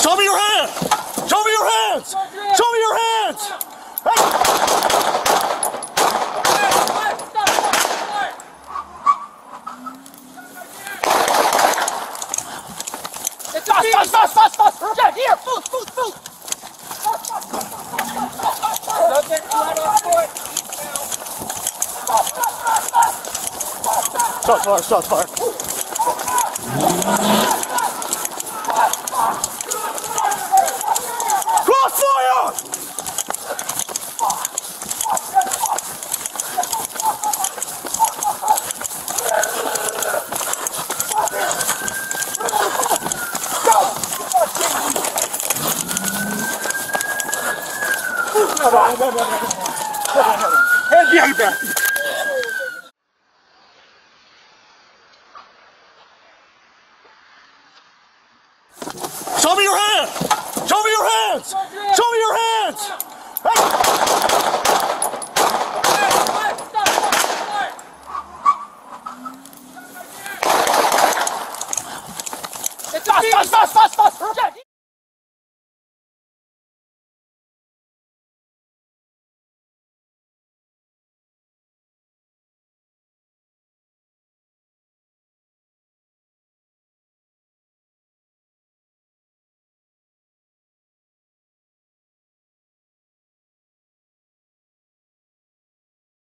Show me your hands! Show me your hands! Show me your hands! Hey! Stop! Jack, here! Move! Shots fired. Crossfire! Hands behind your back. Show me your hands! Show me your hands! Show me your hands! Hey!